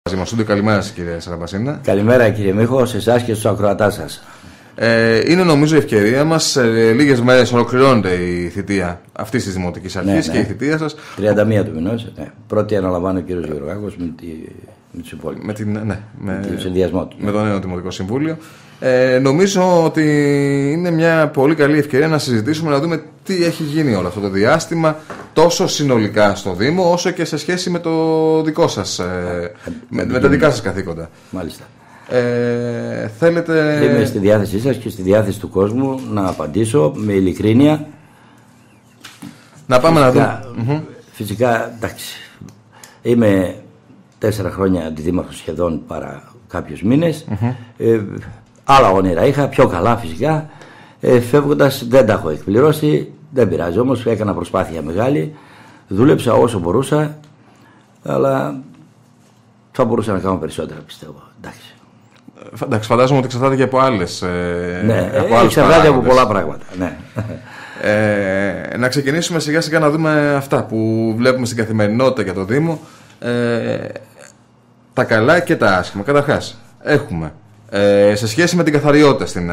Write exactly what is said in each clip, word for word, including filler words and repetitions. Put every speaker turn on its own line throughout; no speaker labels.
Καλημέρα σας, κύριε Σαραμπασίνα.
Καλημέρα, κύριε Μίχο, σε εσάς και στους ακροατάς σας.
Ε, είναι νομίζω η ευκαιρία μας. Ε, λίγες μέρες ολοκληρώνεται η θητεία αυτής της Δημοτικής Αρχής, ναι, ναι. Και η θητεία σας.
τριάντα μία του μηνός. Ναι. Πρώτη αναλαμβάνει ο κύριος Γεωργάκος με, τη, με τους υπόλοιπους.
Με, την, ναι, με,
με, συνδυασμό του,
με ναι. το νέο Δημοτικό Συμβούλιο. Ε, νομίζω ότι είναι μια πολύ καλή ευκαιρία να συζητήσουμε, να δούμε τι έχει γίνει όλο αυτό το διάστημα, τόσο συνολικά στο Δήμο, όσο και σε σχέση με το δικό σας, ε, με, με τα δικά σας καθήκοντα.
Μάλιστα.
Ε, θέλετε...
Είμαι στη διάθεσή σας και στη διάθεση του κόσμου να απαντήσω με ειλικρίνεια.
Να πάμε
φυσικά,
να δούμε.
Φυσικά, εντάξει, είμαι τέσσερα χρόνια αντιδήμαρχος σχεδόν παρά κάποιους μήνες. Mm-hmm. Ε, άλλα όνειρα είχα, πιο καλά φυσικά. Ε, φεύγοντας δεν τα έχω εκπληρώσει, δεν πειράζει όμως, έκανα προσπάθεια μεγάλη. Δούλεψα όσο μπορούσα, αλλά θα μπορούσα να κάνω περισσότερα, πιστεύω. Εντάξει.
Εντάξει, φαντάζομαι ότι εξαρτάται και από άλλες. Ε,
ναι, από ε, εξαρτάται από πολλά πράγματα. Ναι.
Ε, να ξεκινήσουμε σιγά σιγά να δούμε αυτά που βλέπουμε στην καθημερινότητα για το Δήμο. Ε, τα καλά και τα άσχημα. Καταρχάς, έχουμε ε, σε σχέση με την καθαριότητα στην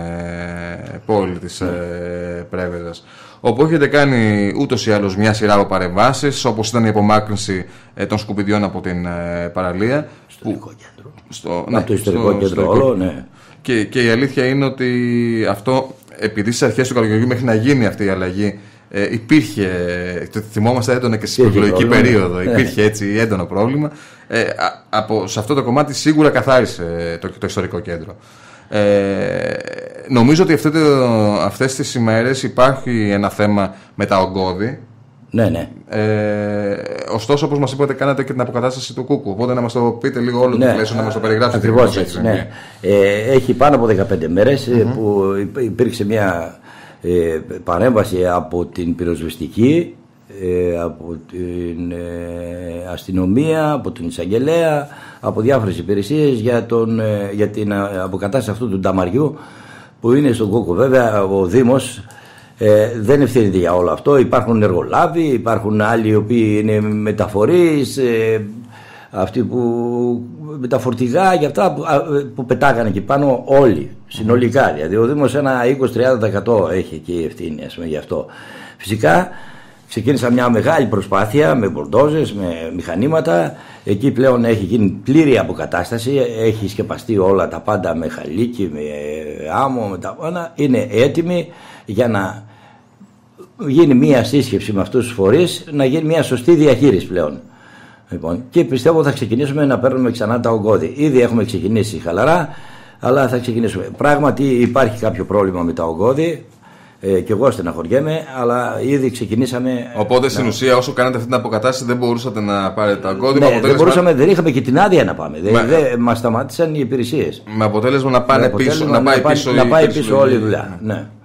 ε, πόλη της ε, Πρέβεζας, όπου έχετε κάνει ούτως ή άλλως μια σειρά από παρεμβάσεις, όπως ήταν η απομάκρυνση ε, των σκουπιδιών από την ε, παραλία.
Στο ιστορικό κέντρο.
Στο, ναι,
από το ιστορικό
στο,
κέντρο
στο,
όλο, ναι.
Και, και η αλήθεια είναι ότι αυτό, επειδή στις αρχές του καλοκαιριού μέχρι να γίνει αυτή η αλλαγή, ε, υπήρχε, το θυμόμαστε έντονα και στην προεκλογική περίοδο, ναι. Υπήρχε έτσι έντονο πρόβλημα. Ε, α, από, σε αυτό το κομμάτι σίγουρα καθάρισε το, το ιστορικό κέντρο. Ε, νομίζω ότι αυτό το, αυτές τις ημέρες υπάρχει ένα θέμα με τα ογκώδη.
Ναι, ναι.
Ε, ωστόσο, όπως μας είπατε, κάνατε και την αποκατάσταση του Κούκου. Οπότε να μας το πείτε λίγο όλο
ναι,
το πλαίσιο, να μας το περιγράψετε.
Ακριβώς έτσι. Ναι. Ε, έχει πάνω από δεκαπέντε μέρες mm-hmm. που υπήρξε μια ε, παρέμβαση από την πυροσβεστική, ε, από την ε, αστυνομία, από την εισαγγελέα, από διάφορες υπηρεσίες για, τον, ε, για την αποκατάσταση αυτού του νταμαριού που είναι στον Κούκο. Βέβαια, ο Δήμος Ε, δεν ευθύνεται για όλο αυτό. Υπάρχουν εργολάβοι, υπάρχουν άλλοι οι οποίοι είναι μεταφορείς, ε, αυτοί που με τα φορτηγά και αυτά που, που πετάγανε εκεί πάνω όλοι συνολικά. Δηλαδή ο Δήμος ένα είκοσι με τριάντα τοις εκατό έχει και η ευθύνη, ας πούμε, γι' αυτό. Φυσικά ξεκίνησα μια μεγάλη προσπάθεια με μπορντόζες, με μηχανήματα. Εκεί πλέον έχει γίνει πλήρη αποκατάσταση, έχει σκεπαστεί όλα τα πάντα με χαλίκι, με άμμο, με τα πάντα. Είναι έτοιμοι για να γίνει μια σύσκεψη με αυτούς τους φορείς, να γίνει μια σωστή διαχείριση πλέον. Λοιπόν, και πιστεύω θα ξεκινήσουμε να παίρνουμε ξανά τα ογκώδη. Ήδη έχουμε ξεκινήσει χαλαρά, αλλά θα ξεκινήσουμε. Πράγματι υπάρχει κάποιο πρόβλημα με τα ογκώδη. Ε, και εγώ στεναχωριέμαι, αλλά ήδη ξεκινήσαμε.
Οπότε στην να... ουσία, όσο κάνετε αυτή την αποκατάσταση, δεν μπορούσατε να πάρετε τα ογκώδη.
Ναι, αποτέλεσμα... δεν μπορούσαμε, δεν είχαμε και την άδεια να πάμε. Με... Δεν δε, μας σταμάτησαν οι υπηρεσίες.
Με αποτέλεσμα να πάνε πίσω, να, να πάει πίσω,
να πάει πίσω όλη η δουλειά. Ναι. Ναι.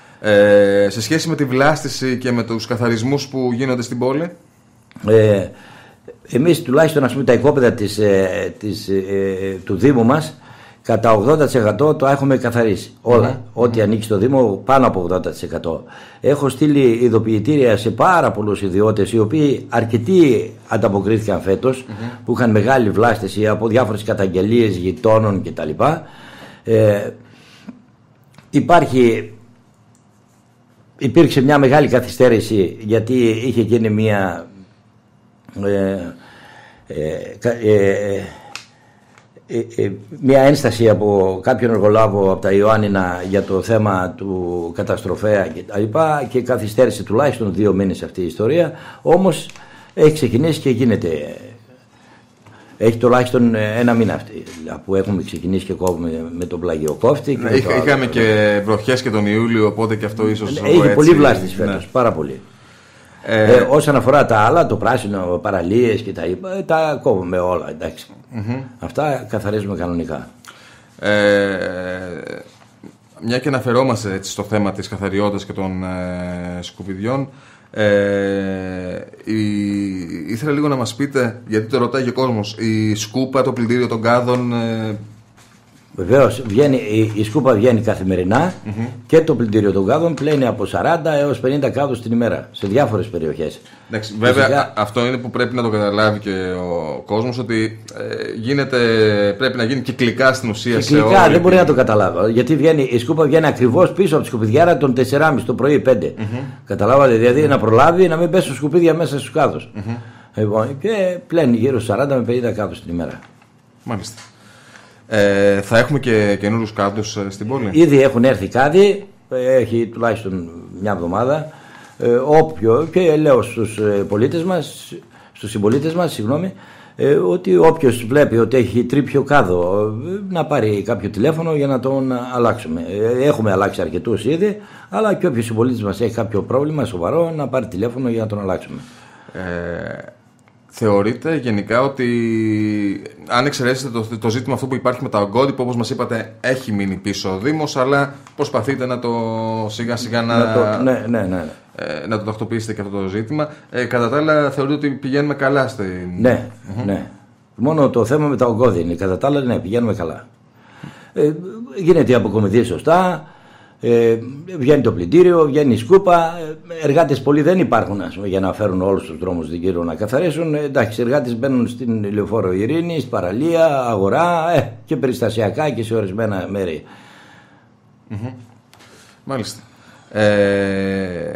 Ε, σε σχέση με τη βλάστηση και με τους καθαρισμούς που γίνονται στην πόλη.
Ε, εμείς τουλάχιστον, ας πούμε, τα οικόπεδα της, ε, της, ε, του Δήμου μας, κατά ογδόντα τοις εκατό το έχουμε καθαρίσει. Όλα. Mm-hmm. Ό,τι ανήκει στο Δήμο, πάνω από ογδόντα τοις εκατό. Έχω στείλει ειδοποιητήρια σε πάρα πολλούς ιδιώτες, οι οποίοι αρκετοί ανταποκρίθηκαν φέτος, mm-hmm. που είχαν μεγάλη βλάστηση από διάφορες καταγγελίες γειτόνων κτλ. Ε, υπάρχει, υπήρξε μια μεγάλη καθυστέρηση, γιατί είχε γίνει μια. Ε, ε, ε, Ε, ε, μια ένσταση από κάποιον εργολάβο από τα Ιωάννινα για το θέμα του καταστροφέα και τα λοιπά, και καθυστέρησε τουλάχιστον δύο μήνες αυτή η ιστορία. Όμως έχει ξεκινήσει και γίνεται. Έχει τουλάχιστον ένα μήνα αυτή που έχουμε ξεκινήσει και κόβουμε με τον πλαγιοκόφτη.
Ναι, είχα, το είχαμε και βροχές και τον Ιούλιο, οπότε και αυτό ίσως.
Έχει έτσι, πολύ βλάστηση φέτος, ναι. Πάρα πολύ. Ε, ε, όσον αφορά τα άλλα, το πράσινο, παραλίες και τα είπα, τα κόβουμε όλα, εντάξει. Mm-hmm. Αυτά καθαρίζουμε κανονικά.
Ε, μια και αναφερόμαστε έτσι στο θέμα της καθαριότητας και των ε, σκουπιδιών, ε, η, ήθελα λίγο να μας πείτε, γιατί το ρωτάει και ο κόσμος, η σκούπα, το πλυντήριο των κάδων, ε,
Βεβαίως, η, η σκούπα βγαίνει καθημερινά mm-hmm. και το πλυντήριο των κάδων πλένει από σαράντα έως πενήντα κάδους την ημέρα σε διάφορες περιοχές.
Εντάξει, βέβαια, φυσικά, αυτό είναι που πρέπει να το καταλάβει και ο κόσμος, ότι ε, γίνεται, πρέπει να γίνει κυκλικά στην ουσία.
Κυκλικά
σε όλη...
δεν μπορεί να το καταλάβει. Γιατί βγαίνει, η σκούπα βγαίνει ακριβώς πίσω από τη σκουπιδιάρα των τέσσερα και μισή το πρωί πέντε. Mm-hmm. Καταλάβατε, δηλαδή να προλάβει να μην πέσουν σκουπίδια μέσα στους κάδους. Mm-hmm. Λοιπόν, και πλένει γύρω στους σαράντα με πενήντα κάδους την ημέρα.
Μάλιστα. Ε, θα έχουμε και καινούριους κάδους στην πόλη.
Ήδη έχουν έρθει κάδοι, έχει τουλάχιστον μια εβδομάδα. Ε, όποιο, και λέω στους πολίτες μας, στους συμπολίτες μας, συγγνώμη, ε, ότι όποιος βλέπει ότι έχει τρίπιο κάδο να πάρει κάποιο τηλέφωνο για να τον αλλάξουμε. Ε, έχουμε αλλάξει αρκετούς ήδη, αλλά και όποιος συμπολίτης μας έχει κάποιο πρόβλημα σοβαρό να πάρει τηλέφωνο για να τον αλλάξουμε.
Ε, Θεωρείτε γενικά ότι, αν εξαιρέσετε το, το ζήτημα αυτό που υπάρχει με τα ογκώδη, που όπως μας είπατε έχει μείνει πίσω ο Δήμος, αλλά προσπαθείτε να το σιγά σιγά να,
να, το, ναι, ναι, ναι.
Ε, να το τακτοποιήσετε και αυτό το ζήτημα. Ε, κατά τα άλλα, θεωρείτε ότι πηγαίνουμε καλά στην...
Ναι, mm-hmm. ναι. Μόνο το θέμα με τα ογκώδη είναι. Κατά τα άλλα, ναι, πηγαίνουμε καλά. Ε, γίνεται η αποκομιδή σωστά. Ε, βγαίνει το πλυντήριο, βγαίνει η σκούπα. Εργάτες πολλοί δεν υπάρχουν, ας πούμε, για να φέρουν όλους τους δρόμους την Κύρο να καθαρίσουν. Ε, εντάξει, εργάτες μπαίνουν στην Λεωφόρο Ειρήνη, στην παραλία, αγορά ε, και περιστασιακά και σε ορισμένα μέρη.
Mm-hmm. Μάλιστα. Ε,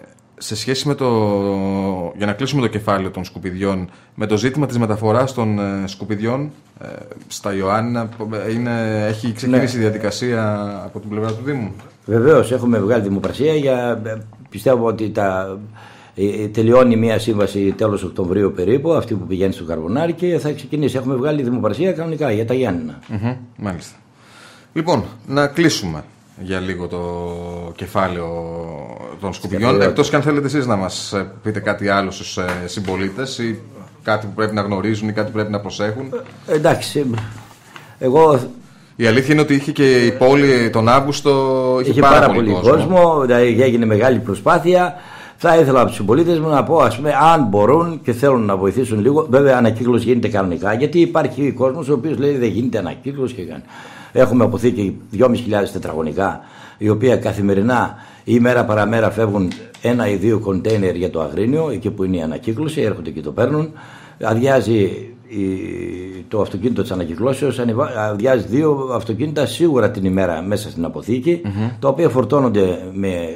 σε σχέση με το, για να κλείσουμε το κεφάλαιο των σκουπιδιών, με το ζήτημα της μεταφοράς των ε, σκουπιδιών ε, στα Ιωάννινα, είναι, έχει ξεκινήσει η ναι. διαδικασία από την πλευρά του Δήμου.
Βεβαίως, έχουμε βγάλει δημοπρασία για, πιστεύω ότι τα, ε, τελειώνει μια σύμβαση τέλος Οκτωβρίου περίπου, αυτή που πηγαίνει στο Καρβονάρι, και θα ξεκινήσει. Έχουμε βγάλει δημοπρασία κανονικά για τα Γιάννηνα.
Mm-hmm, μάλιστα. Λοιπόν, να κλείσουμε για λίγο το κεφάλαιο των σκουπιδιών, εκτός και αν θέλετε εσείς να μας πείτε κάτι άλλο στους συμπολίτες ή κάτι που πρέπει να γνωρίζουν ή κάτι που πρέπει να προσέχουν.
Ε, εντάξει, εγώ...
Η αλήθεια είναι ότι είχε και η πόλη τον Αύγουστο, είχε, είχε πάρα, πάρα πολύ κόσμο, κόσμο,
δηλαδή έγινε μεγάλη προσπάθεια. Θα ήθελα από τους συμπολίτες μου να πω, ας πούμε, αν μπορούν και θέλουν να βοηθήσουν λίγο. Βέβαια, ανακύκλωση γίνεται κανονικά, γιατί υπάρχει κόσμος ο οποίος λέει δεν γίνεται ανακύκλωση και κάνει. Έχουμε αποθήκη δυόμισι χιλιάδες τετραγωνικά, η οποία καθημερινά ή μέρα παραμέρα φεύγουν ένα ή δύο κοντέινερ για το Αγρίνιο, εκεί που είναι η ανακύκλωση, έρχονται και το παίρνουν. Αδειάζει η, το αυτοκίνητο της ανακυκλώσεως, αδειάζει δύο αυτοκίνητα σίγουρα την ημέρα μέσα στην αποθήκη, mm-hmm. τα οποία φορτώνονται με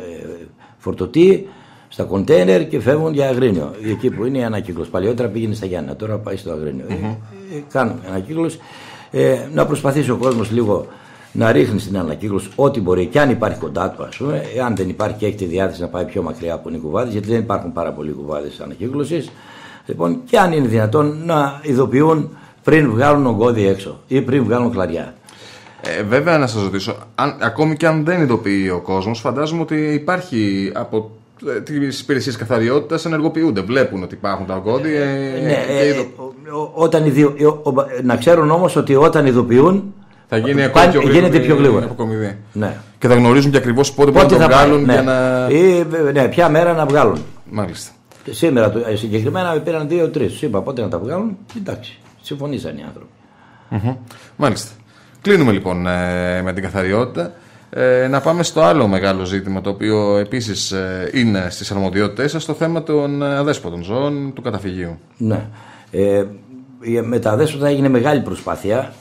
φορτωτή στα κοντέινερ και φεύγουν για Αγρίνιο, εκεί που είναι η ανακύκλωση. Παλιότερα πήγαινε στα Γιάννα, τώρα πάει στο Αγρίνιο. Mm-hmm. Ε, κάνουμε ανακύκλωση. Ε, να προσπαθήσει ο κόσμος λίγο να ρίχνει στην ανακύκλωση ό,τι μπορεί, και αν υπάρχει κοντά του, ας πούμε. Αν δεν υπάρχει και έχει τη διάθεση να πάει πιο μακριά από είναι οι κουβάδες, γιατί δεν υπάρχουν πάρα πολλοί κουβάδες ανακύκλωσης. Λοιπόν, και αν είναι δυνατόν να ειδοποιούν πριν βγάλουν ογκώδη έξω ή πριν βγάλουν κλαριά.
Ε, βέβαια, να σας ρωτήσω, αν, ακόμη και αν δεν ειδοποιεί ο κόσμος, φαντάζομαι ότι υπάρχει από τις υπηρεσίες καθαριότητας, ενεργοποιούνται. Βλέπουν ότι υπάρχουν τα ογκώδη. Ε,
ναι, ε, ειδο... όταν ειδο... να ξέρουν όμως ότι όταν ειδοποιούν
θα γίνει ακόμη πιο γρήγορα.
Γίνεται πιο γρήγορα.
Ναι. Και θα γνωρίζουν και ακριβώς πότε, πότε μπορούν να το βγάλουν.
Ναι.
Για να...
Ή, ναι, ποια μέρα να βγάλουν.
Μάλιστα.
Και σήμερα συγκεκριμένα πήραν δύο-τρεις. Τους είπα πότε να τα βγάλουν. Εντάξει, συμφωνήσαν οι άνθρωποι.
Mm-hmm. Μάλιστα. Κλείνουμε λοιπόν ε, με την καθαριότητα. Ε, να πάμε στο άλλο μεγάλο ζήτημα, το οποίο επίσης ε, είναι στις αρμοδιότητες σας, το θέμα των αδέσποτων ζώων του καταφυγίου.
Ναι. Ε, με τα αδέσποτα έγινε μεγάλη προσπάθεια.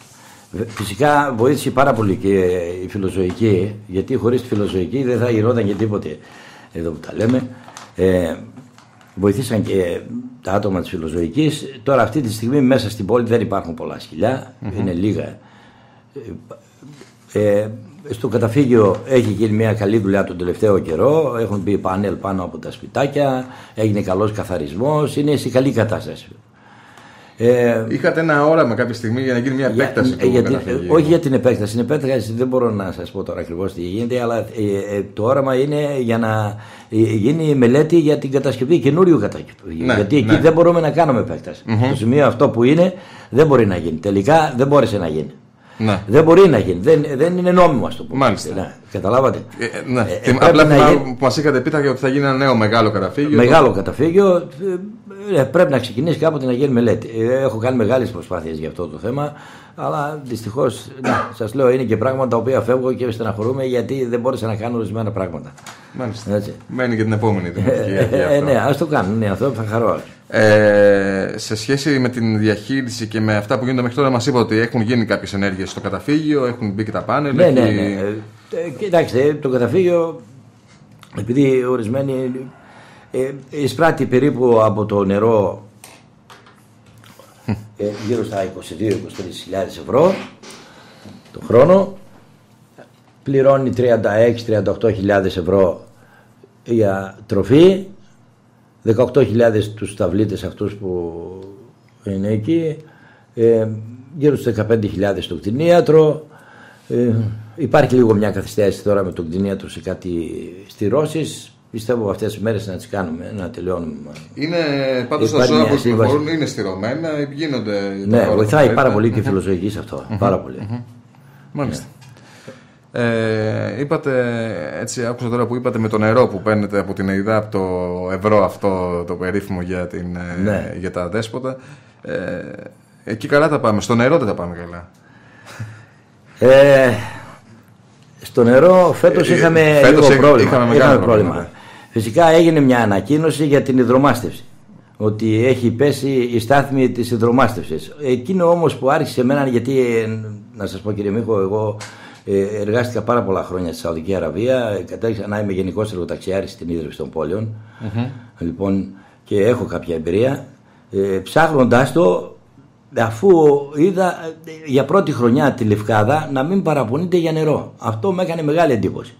Φυσικά βοήθησε πάρα πολύ και η φιλοζωική, γιατί χωρίς τη φιλοζωική δεν θα γινόταν και τίποτε εδώ που τα λέμε. Ε, βοηθήσαν και τα άτομα της φιλοζωικής. Τώρα αυτή τη στιγμή μέσα στην πόλη δεν υπάρχουν πολλά σκυλιά, mm-hmm. είναι λίγα. Ε, στο καταφύγιο έχει γίνει μια καλή δουλειά τον τελευταίο καιρό, έχουν μπει πάνελ πάνω από τα σπιτάκια, έγινε καλός καθαρισμός, είναι σε καλή κατάσταση.
Ε, Είχατε ένα όραμα κάποια στιγμή για να γίνει μια επέκταση για, του καταφυγίου?
Όχι για την επέκταση, την επέκταση δεν μπορώ να σας πω τώρα ακριβώς τι γίνεται, αλλά ε, ε, το όραμα είναι για να ε, γίνει η μελέτη για την κατασκευή καινούριου καταφυγίου. Ναι, γιατί εκεί ναι. δεν μπορούμε να κάνουμε επέκταση. Mm-hmm. Στο σημείο αυτό που είναι δεν μπορεί να γίνει. Τελικά δεν μπόρεσε να γίνει. Ναι. Δεν μπορεί να γίνει. Δεν, δεν είναι νόμιμο, ας το πούμε.
Μάλιστα.
Ναι. Καταλάβατε.
Ε, ναι. ε, Απλά να γίνει... που μας είχατε πει ότι θα γίνει ένα νέο μεγάλο καταφύγιο.
Μεγάλο το... καταφύγιο. ε, πρέπει να ξεκινήσει κάποτε να γίνει μελέτη. Έχω κάνει μεγάλες προσπάθειες για αυτό το θέμα, αλλά δυστυχώς, σας λέω, είναι και πράγματα τα οποία φεύγω και στεναχωρούμε γιατί δεν μπόρεσα να κάνω ορισμένα πράγματα.
Μάλιστα. Έτσι. Μένει και την επόμενη δημοτική.
Ε, ναι, ας το κάνουν, ναι, αυτό θα χαρώ.
Ε, σε σχέση με την διαχείριση και με αυτά που γίνονται μέχρι τώρα, μας είπα ότι έχουν γίνει κάποιες ενέργειες στο καταφύγιο, έχουν μπει και τα πάνελ.
Ναι, έχει... ναι, ναι. Ε, κοιτάξτε, το καταφύγιο, επειδή ορισμένοι ε, εισπράττει περίπου από το νερό ε, γύρω στα είκοσι δύο με είκοσι τρεις χιλιάδες ευρώ το χρόνο, πληρώνει τριάντα έξι με τριάντα οκτώ χιλιάδες ευρώ για τροφή, δεκαοκτώ χιλιάδες τους ταυλίτες αυτούς που είναι εκεί, ε, γύρω στους δεκαπέντε χιλιάδες το κτηνίατρο. Ε, υπάρχει λίγο μια καθυστέρηση τώρα με το κτηνίατρο σε κάτι στηρώσεις. Πιστεύω αυτές τις μέρες να τις κάνουμε, να τελειώνουμε.
Είναι πάντως τα ζώα που κυκλοφορούν, είναι στηρωμένα, γίνονται.
Ναι, βοηθάει πάρα πολύ και η φιλοζωική σε αυτό. Mm-hmm. Πάρα πολύ.
Mm-hmm. Μάλιστα. Ναι. Ε, είπατε, έτσι άκουσα τώρα που είπατε με το νερό που παίρνετε από την ΕΙΔΑ, από το ευρώ αυτό το περίφημο για, την, ναι. για τα δέσποτα. Ε, εκεί καλά τα πάμε, στο νερό δεν τα πάμε καλά.
Ε, στο νερό φέτος ε, είχαμε φέτος λίγο πρόβλημα. Είχαμε, είχαμε πρόβλημα. πρόβλημα. Φυσικά έγινε μια ανακοίνωση για την υδρομάστευση. Ότι έχει πέσει η στάθμη της υδρομάστευσης. Εκείνο όμως που άρχισε εμένα, γιατί να σας πω κύριε Μίχο, εγώ εργάστηκα πάρα πολλά χρόνια στη Σαουδική Αραβία, κατέληξα να είμαι γενικός εργοταξιάρης στην ίδρυση των πόλεων. Mm-hmm. Λοιπόν, και έχω κάποια εμπειρία. Ε, ψάχνοντας το, αφού είδα για πρώτη χρονιά τη Λευκάδα να μην παραπονείται για νερό. Αυτό με έκανε μεγάλη εντύπωση.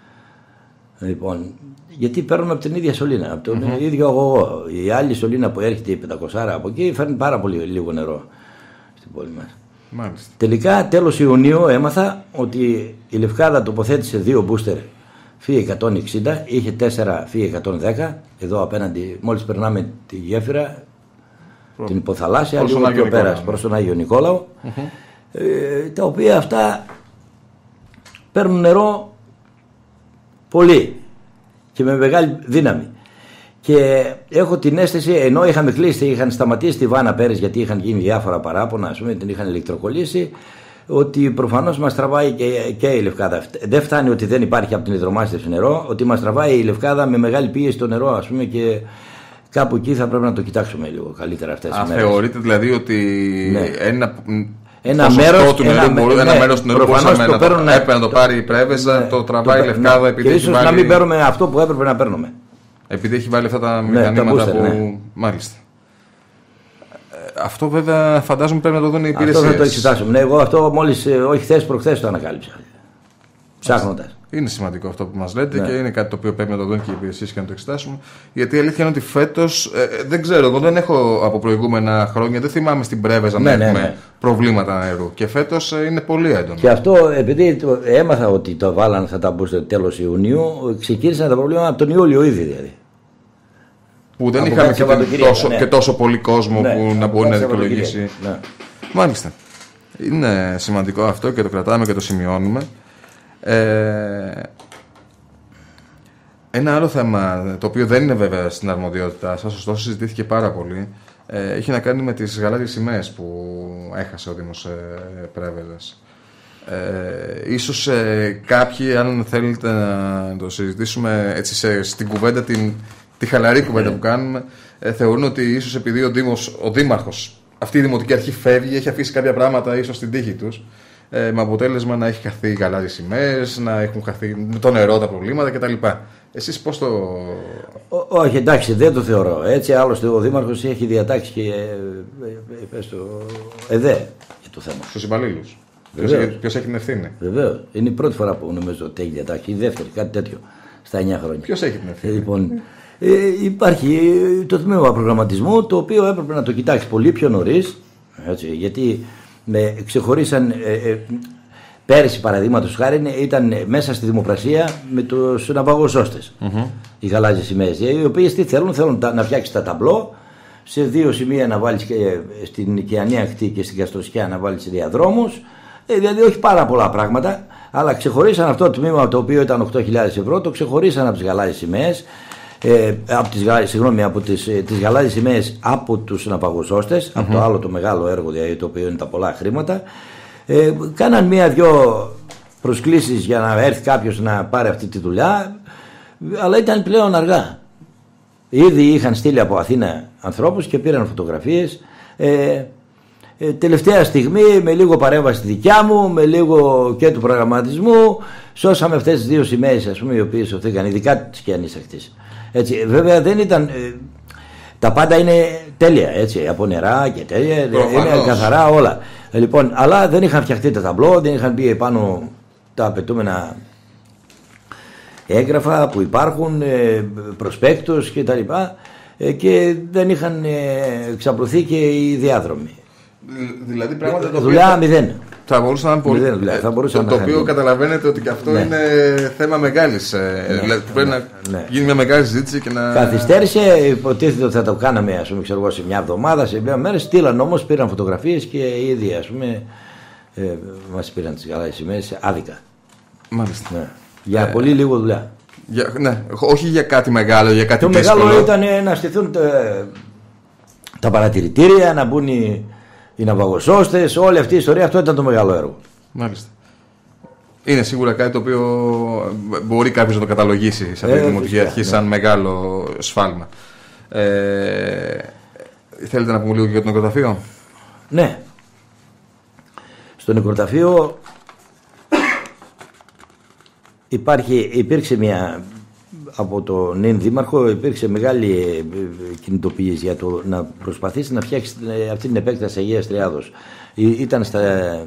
Λοιπόν, γιατί παίρνουμε από την ίδια σωλήνα, από τον mm-hmm. ίδιο αγωγό. Η άλλη σωλήνα που έρχεται η πεντακόσια από εκεί φέρνει πάρα πολύ λίγο νερό στην πόλη μας.
Μάλιστα.
Τελικά τέλος Ιουνίου έμαθα ότι η Λευκάδα τοποθέτησε δύο μπούστερ φι εκατόν εξήντα, είχε τέσσερα φι εκατόν δέκα, εδώ απέναντι μόλις περνάμε τη γέφυρα, Προ... την υποθαλάσσια, λίγο πιο πέρας προς τον Άγιο Νικόλαο, mm-hmm. ε, τα οποία αυτά παίρνουν νερό πολύ και με μεγάλη δύναμη. Και έχω την αίσθηση, ενώ είχαμε κλείσει, είχαν σταματήσει τη Βάνα πέρυσι γιατί είχαν γίνει διάφορα παράπονα, ας πούμε, την είχαν ηλεκτροκολλήσει, ότι προφανώς μας τραβάει και, και η Λευκάδα. Δεν φτάνει ότι δεν υπάρχει από την υδρομάστευση νερό, ότι μας τραβάει η Λευκάδα με μεγάλη πίεση το νερό, ας πούμε, και κάπου εκεί θα πρέπει να το κοιτάξουμε λίγο καλύτερα αυτές τις μέρες.
Θεωρείτε δηλαδή ότι ναι. ένα.
Ένα μέρος
του νερού, ναι, ένα ναι, μέρος του νερού μπορούσαμε να, το, να, έπρεπε να το πάρει η Πρέβεζα, ναι, το τραβάει το, η Λευκάδα ναι, επειδή
και ίσως βάλει... να μην παίρνουμε αυτό που έπρεπε να παίρνουμε.
Επειδή έχει βάλει αυτά τα ναι, μηχανήματα τα που... Ναι. Μάλιστα. Ε, αυτό βέβαια φαντάζομαι πρέπει να το δουν οι υπηρεσίες.
Αυτό θα το εξετάσουμε. Ναι, εγώ αυτό μόλις, όχι χθες προχθές το ανακάλυψα. Ψάχνοντας.
Είναι σημαντικό αυτό που μας λέτε ναι. και είναι κάτι το οποίο πρέπει να το δουν και οι υπηρεσίες και να το εξετάσουμε. Γιατί η αλήθεια είναι ότι φέτος, ε, δεν ξέρω, εγώ δεν έχω από προηγούμενα χρόνια, δεν θυμάμαι στην Πρέβεζα ναι, να ναι, έχουμε ναι. προβλήματα νερού. Και φέτος ε, είναι πολύ έντονο.
Και αυτό, επειδή το, έμαθα ότι το βάλαν θα τα μπουν στο τέλος Ιουνίου, ξεκίνησαν τα προβλήματα από τον Ιούλιο ήδη δηλαδή.
Που δεν από είχαμε και, την, τόσο, ναι. και τόσο πολύ κόσμο ναι, που να μπορεί να δικαιολογήσει. Ναι. Μάλιστα. Είναι σημαντικό αυτό και το κρατάμε και το σημειώνουμε. Ε, ένα άλλο θέμα το οποίο δεν είναι βέβαια στην αρμοδιότητά σας, ωστόσο συζητήθηκε πάρα πολύ, ε, έχει να κάνει με τις γαλάζιες σημαίες που έχασε ο Δήμος ε, Πρέβεζας. Ε, ίσως ε, κάποιοι, αν θέλετε να το συζητήσουμε έτσι σε, στην κουβέντα, την, τη χαλαρή κουβέντα yeah. που κάνουμε, ε, θεωρούν ότι ίσως επειδή ο, Δήμος, ο Δήμαρχος, αυτή η Δημοτική Αρχή φεύγει, έχει αφήσει κάποια πράγματα ίσως στην τύχη τους, Ε, με αποτέλεσμα να έχει χαθεί γαλάζιες σημαίες, να έχουν χαθεί με το νερό τα προβλήματα κτλ. Εσείς πώς το...
Ό, όχι, εντάξει, δεν το θεωρώ έτσι. Άλλωστε ο Δήμαρχος έχει διατάξει και ε, ε, στο ΕΔΕ για το θέμα.
Στους υπαλλήλους. Ποιος έχει την ευθύνη?
Βεβαίως. Είναι η πρώτη φορά που νομίζω ότι έχει διατάξει. Η δεύτερη, κάτι τέτοιο στα εννιά χρόνια.
Ποιος έχει την ευθύνη?
Λοιπόν, ε, υπάρχει το τμήμα προγραμματισμού, το οποίο έπρεπε να το κοιτάξει πολύ πιο νωρίς. Έτσι, γιατί με ξεχωρίσαν ε, ε, πέρυσι παραδείγματος χάρη ήταν μέσα στη δημοπρασία με τους ναυαγοσώστες mm-hmm. οι γαλάζιες σημαίες, οι οποίες τι θέλουν, θέλουν τα, να φτιάξεις τα ταμπλό σε δύο σημεία να βάλεις και, στην Οικιανή ακτή και στην Καστροσκιά να βάλεις διαδρόμους, ε, δηλαδή όχι πάρα πολλά πράγματα, αλλά ξεχωρίσαν αυτό το τμήμα το οποίο ήταν οκτώ χιλιάδες ευρώ, το ξεχωρίσαν από τις γαλάζιες σημαίες ε, από τις, συγγνώμη, από τις, τις γαλάζιες σημαίες από τους ναυαγοσώστες, mm-hmm. από το άλλο το μεγάλο έργο, δηλαδή, το οποίο είναι τα πολλά χρήματα. Ε, κάναν μία-δυο προσκλήσεις για να έρθει κάποιος να πάρει αυτή τη δουλειά, αλλά ήταν πλέον αργά. Ήδη είχαν στείλει από Αθήνα ανθρώπους και πήραν φωτογραφίες. Ε, ε, τελευταία στιγμή, με λίγο παρέμβαση δικιά μου, με λίγο και του προγραμματισμού, σώσαμε αυτές τις δύο σημαίες, ας πούμε, οι οποίες σωθήκαν, ειδικά της Κιανής ακτής. Έτσι, βέβαια δεν ήταν. Ε, τα πάντα είναι τέλεια, έτσι, από νερά και τέλεια, προφανώς. Είναι καθαρά όλα. Ε, λοιπόν, αλλά δεν είχαν φτιαχτεί τα ταμπλό, δεν είχαν μπει επάνω τα απαιτούμενα έγγραφα που υπάρχουν, προσπέκτους και τα λοιπά, και δεν είχαν εξαπλωθεί και οι διάδρομοι.
Δηλαδή πράγματα
το δουλειά μηδέν.
Θα μπορούσε να είναι πολύ. Δουλειά, θα μπορούσε το, να το οποίο χανεί. Καταλαβαίνετε ότι και αυτό, ναι, είναι θέμα μεγάλης. Ναι, δηλαδή πρέπει ναι, να ναι. γίνει μια μεγάλη συζήτηση και να.
Καθυστέρησε, υποτίθεται ότι θα το κάναμε, ας πούμε, ξέρω εγώ, σε μια εβδομάδα, σε μια μέρα. Στείλαν όμως, πήραν φωτογραφίες και ήδη, ας πούμε, ε, μας πήραν τις γαλάζιες σημαίες άδικα.
Μάλιστα. Ναι.
Για ε, πολύ λίγο δουλειά.
Για, ναι, όχι για κάτι μεγάλο, για κάτι
το δύσκολο. Το μεγάλο ήταν να στηθούν τα, τα παρατηρητήρια, να μπουν οι, οι ναυαγοσώστες, όλη αυτή η ιστορία. Αυτό ήταν το μεγάλο έργο.
Μάλιστα. Είναι σίγουρα κάτι το οποίο μπορεί κάποιος να το καταλογίσει σε αυτή τη ε, δημοτική αρχή, ναι, σαν μεγάλο σφάλμα. Ε, θέλετε να πούμε λίγο για το νεκροταφείο?
Ναι. Στο νεκροταφείο υπάρχει, υπήρξε μια, από τον νυν δήμαρχο, υπήρξε μεγάλη κινητοποίηση για το να προσπαθήσει να φτιάξει αυτή την επέκταση Αγίας Τριάδος. Ήταν στα,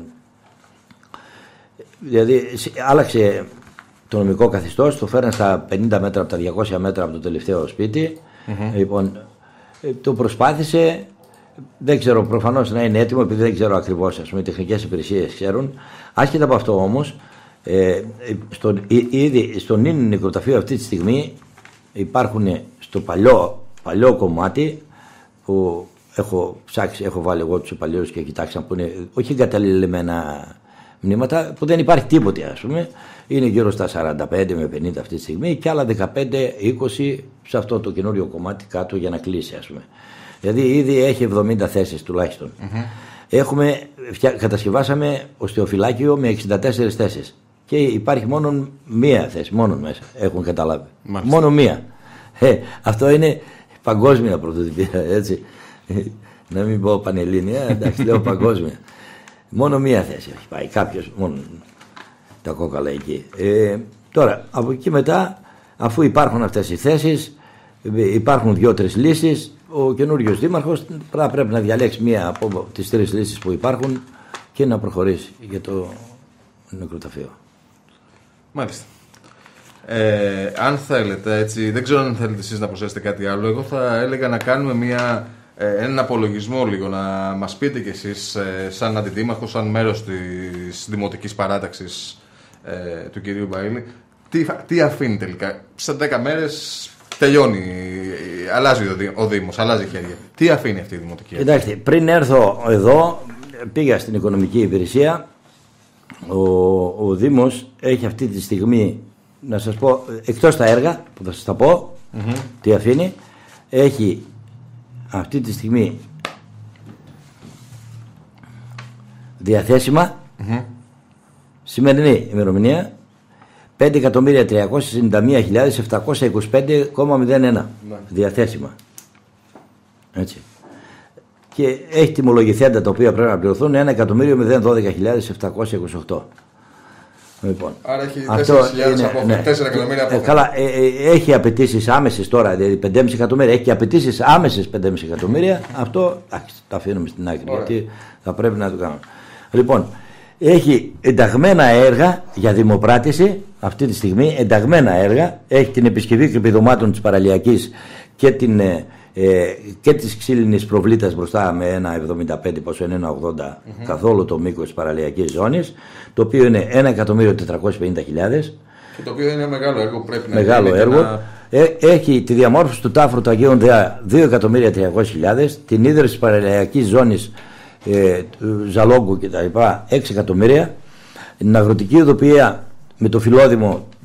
δηλαδή άλλαξε το νομικό καθεστώς, το φέραν στα πενήντα μέτρα από τα διακόσια μέτρα από το τελευταίο σπίτι. Mm-hmm. Λοιπόν, το προσπάθησε, δεν ξέρω, προφανώς να είναι έτοιμο, επειδή δεν ξέρω ακριβώς, ας πούμε, οι τεχνικές υπηρεσίες ξέρουν. Άσχετα από αυτό όμως, Ε, στο, ήδη στον νυν νεκροταφείο αυτή τη στιγμή υπάρχουν στο παλιό, παλιό κομμάτι που έχω ψάξει, έχω βάλει εγώ τους υπαλλήλους και κοιτάξαν, που είναι όχι εγκαταλελειμμένα μνήματα, που δεν υπάρχει τίποτε, ας πούμε. Είναι γύρω στα σαράντα πέντε με πενήντα αυτή τη στιγμή και άλλα δεκαπέντε είκοσι σε αυτό το καινούριο κομμάτι κάτω για να κλείσει, ας πούμε. Δηλαδή ήδη έχει εβδομήντα θέσεις τουλάχιστον. Mm-hmm. Έχουμε, κατασκευάσαμε οστεοφυλάκιο με εξήντα τέσσερις θέσεις. Και υπάρχει μόνο μία θέση, μόνο μέσα, έχουν καταλάβει. Μάλιστα. Μόνο μία. Ε, αυτό είναι παγκόσμια πρωτοτυπία, έτσι. Να μην πω πανελλήνια, εντάξει, λέω παγκόσμια. Μόνο μία θέση έχει πάει κάποιος, μόνο τα κόκαλα εκεί. Ε, τώρα, από εκεί μετά, αφού υπάρχουν αυτές οι θέσεις, υπάρχουν δύο-τρεις λύσεις, ο καινούριος δήμαρχος πρέπει να διαλέξει μία από τις τρεις λύσεις που υπάρχουν και να προχωρήσει για το νεκροταφείο.
Μάλιστα. Ε, αν θέλετε, έτσι, δεν ξέρω αν θέλετε εσείς να προσθέσετε κάτι άλλο. Εγώ θα έλεγα να κάνουμε μια, ε, έναν απολογισμό λίγο, να μας πείτε κι εσείς, ε, σαν αντιδήμαρχος, σαν μέρος της δημοτικής παράταξης ε, του κυρίου Μπαΐλη, τι, τι αφήνει τελικά. Σε δέκα μέρες τελειώνει, αλλάζει ο Δήμος, αλλάζει χέρια. Τι αφήνει αυτή η δημοτική αρχή?
Κοιτάξτε, πριν έρθω εδώ, πήγα στην οικονομική υπηρεσία. Ο, ο Δήμος έχει αυτή τη στιγμή, να σας πω, εκτός τα έργα που θα σας τα πω, mm-hmm. τι αφήνει, έχει αυτή τη στιγμή διαθέσιμα, mm-hmm. σημερινή ημερομηνία, πέντε εκατομμύρια τριακόσιες ενενήντα μία χιλιάδες επτακόσια είκοσι πέντε κόμμα μηδέν ένα mm-hmm. διαθέσιμα. Έτσι. Και έχει τιμολογηθέντα τα οποία πρέπει να πληρωθούν ένα εκατομμύριο δώδεκα χιλιάδες επτακόσια είκοσι οκτώ. Λοιπόν,
άρα έχει τέσσερις χιλιάδες από ναι, τέσσερα εκατομμύρια από
ε, καλά, ε, ε, έχει απαιτήσεις άμεσες τώρα, δηλαδή πέντε κόμμα πέντε εκατομμύρια, έχει και απαιτήσεις άμεσες πέντε κόμμα πέντε εκατομμύρια. Αυτό άξι, τα αφήνουμε στην άκρη. Ωραία. Γιατί θα πρέπει να το κάνουμε. Λοιπόν, έχει ενταγμένα έργα για δημοπράτηση αυτή τη στιγμή, ενταγμένα έργα. Έχει την επισκευή κρυπηδωμάτων της παραλιακής και την. Ε, και της ξύλινης προβλήτας μπροστά με ένα εβδομήντα πέντε πόσο είναι ένα ογδόντα mm-hmm. καθόλου το μήκος της παραλιακής ζώνης, το οποίο είναι ένα εκατομμύριο τετρακόσιες πενήντα χιλιάδες
και το οποίο είναι ένα μεγάλο έργο, πρέπει να
μεγάλο έργο. Να... Ε, έχει τη διαμόρφωση του τάφρου του Αγίου Ανδρέα δύο εκατομμύρια τριακόσιες χιλιάδες, την ίδρυση της παραλιακής ζώνης ε, του Ζαλόγκου κτλ έξι εκατομμύρια, την αγροτική οδοποιία με το Φιλόδημο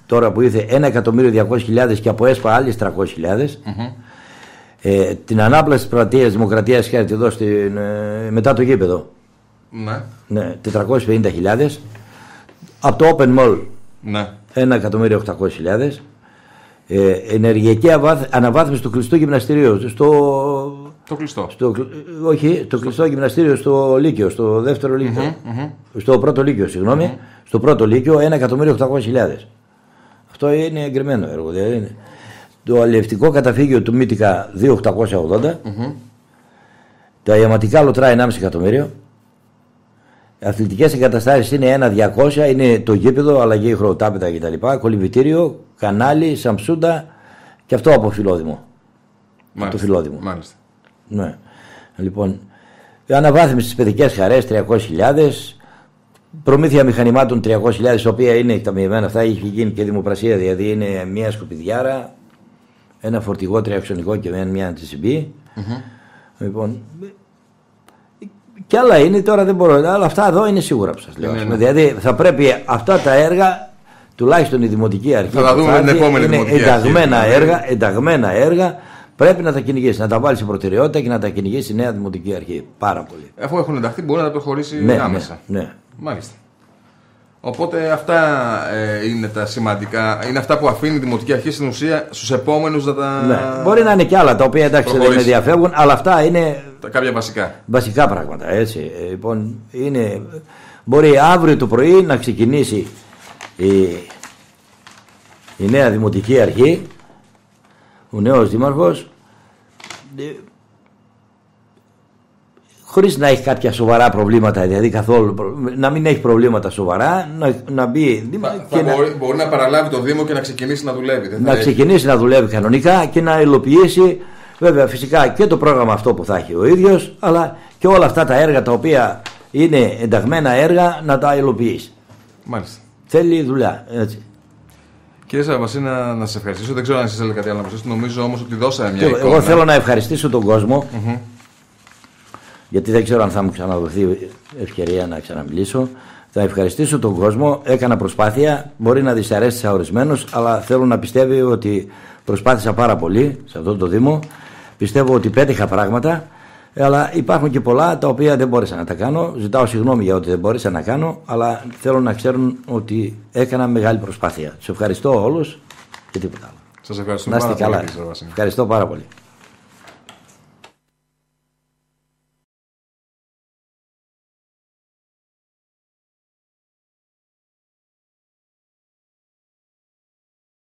τώρα που ήρθε ένα εκατομμύριο διακόσιες χιλιάδες και από ΕΣΠΑ άλλες τριακόσιες χιλιάδες. Mm-hmm. Ε, την ανάπλαση της Πρατείας Δημοκρατίας, ξέρετε εδώ στην, ε, μετά το γήπεδο.
Ναι.
Ναι, τετρακόσιες πενήντα χιλιάδες. Από το Open Mall
ναι.
ένα εκατομμύριο οκτακόσιες χιλιάδες. Ε, ενεργειακή αναβάθμιση του κλειστού γυμναστηρίου. Στο,
το κλειστό.
Στο, όχι, το κλειστό γυμναστήριο στο Λύκειο, στο δεύτερο Λύκειο. Mm-hmm, mm-hmm. Στο πρώτο Λύκειο, συγγνώμη. Mm-hmm. Στο πρώτο Λύκειο ένα εκατομμύριο οκτακόσιες χιλιάδες. Αυτό είναι εγκριμένο έργο. Δηλαδή είναι. Το αλλιευτικό καταφύγιο του Μύτικα δύο χιλιάδες οκτακόσια ογδόντα. Mm-hmm. Τα ιαματικά λωτρά ενάμιση εκατομμύριο. Αθλητικές εγκαταστάσεις είναι ένα διακόσια, είναι το γήπεδο, αλλαγή χρωτάπητα κτλ. Κολυμβητήριο, κανάλι, σαμψούντα και αυτό από Φιλόδημο.
Μάλιστα.
Το Φιλόδημο.
Μάλιστα.
Ναι. Λοιπόν, αναβάθμιση στις παιδικές χαρές τριακόσιες χιλιάδες, προμήθεια μηχανημάτων τριακόσιες χιλιάδες, τα οποία είναι εκταμιευμένα αυτά, έχει γίνει και δημοπρασία, δηλαδή είναι μια σκουπιδιάρα, ένα φορτηγό τριαξονικό και μια αντι σι μπι. Mm-hmm. Λοιπόν, και άλλα είναι, τώρα δεν μπορώ, αλλά αυτά εδώ είναι σίγουρα που σας λέω. Ναι, ναι. Δηλαδή θα πρέπει αυτά τα έργα, τουλάχιστον η Δημοτική Αρχή,
θα τα δούμε την επόμενη
είναι
Δημοτική
ενταγμένα
Αρχή.
έργα, ενταγμένα έργα, πρέπει να τα κυνηγήσει, να τα βάλει σε προτεραιότητα και να τα κυνηγήσει η νέα Δημοτική Αρχή. Πάρα πολύ.
Αφού έχουν ενταχθεί, μπορεί να τα προχωρήσει
ναι,
άμεσα.
Ναι, ναι.
Μάλιστα. Οπότε αυτά ε, είναι τα σημαντικά. Είναι αυτά που αφήνει η Δημοτική Αρχή στην ουσία στους επόμενους να τα.
Ναι. Μπορεί να είναι και άλλα τα οποία εντάξει δεν με διαφεύγουν, αλλά αυτά είναι.
Τα κάποια βασικά.
Βασικά πράγματα. Έτσι. Ε, λοιπόν, είναι... Μπορεί αύριο το πρωί να ξεκινήσει η, η νέα Δημοτική Αρχή, ο νέος Δήμαρχος, χωρίς να έχει κάποια σοβαρά προβλήματα, δηλαδή καθόλου, να μην έχει προβλήματα σοβαρά, να, να μπει.
Θα, θα να, μπορεί, μπορεί να παραλάβει το Δήμο και να ξεκινήσει να δουλεύει. Δεν
να ξεκινήσει έχει. να δουλεύει κανονικά και να υλοποιήσει, βέβαια φυσικά και το πρόγραμμα αυτό που θα έχει ο ίδιος, αλλά και όλα αυτά τα έργα τα οποία είναι ενταγμένα έργα να τα υλοποιήσει.
Μάλιστα.
Θέλει δουλειά, έτσι.
Κύριε Σαραβασί, να, να σας ευχαριστήσω. Δεν ξέρω αν εσείς θέλετε κάτι άλλο να προσθέσετε. Νομίζω όμως ότι δώσαμε μια εικόνα.
Εγώ θέλω να ευχαριστήσω τον κόσμο. Mm-hmm. Γιατί δεν ξέρω αν θα μου ξαναδοθεί ευκαιρία να ξαναμιλήσω. Θα ευχαριστήσω τον κόσμο. Έκανα προσπάθεια. Μπορεί να δυσαρέσει σε ορισμένους, αλλά θέλω να πιστεύει ότι προσπάθησα πάρα πολύ σε αυτό το Δήμο. Πιστεύω ότι πέτυχα πράγματα. Αλλά υπάρχουν και πολλά τα οποία δεν μπόρεσα να τα κάνω. Ζητάω συγγνώμη για ό,τι δεν μπόρεσα να κάνω. Αλλά θέλω να ξέρουν ότι έκανα μεγάλη προσπάθεια. Τους ευχαριστώ όλους και τίποτα άλλο.
Σας ευχαριστώ πάρα πολύ.
Ευχαριστώ πάρα πολύ.